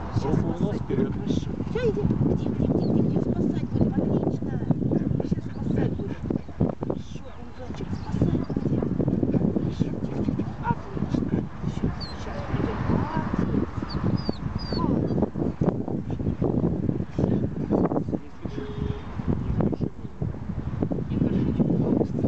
Руку в нос вперед. Хорошо. Все, иди. Где? Спасать будем. Отлично. Сейчас спасать будем. Хорошо, Гунзончик, спасать будем. Хорошо. Отлично. Все, сейчас придем. Молодец. Не спеши. Не спеши.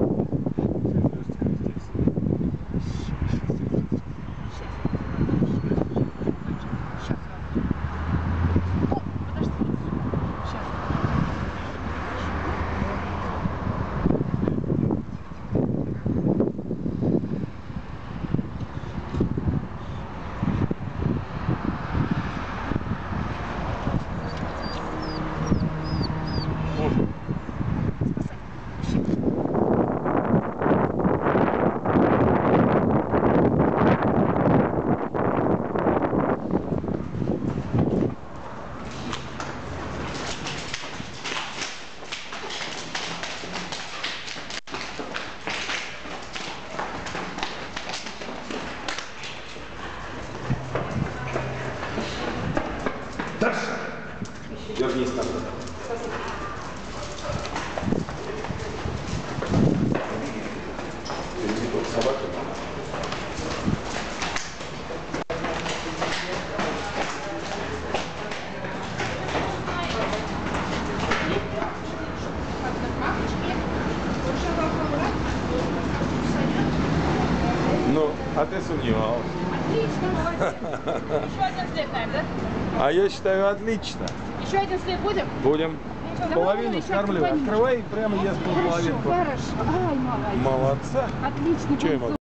Дальше. Вернись там. Впереди тут собака. Ну, а ты сомневался. Отлично, молодец. Еще один след, наверное, да? А я считаю, отлично. Еще один след будем? Будем. Половину скормлю. Открывай и прямо ешь половину. Хорошо. Ай, молодец. Молодца. Отлично. Что я могу?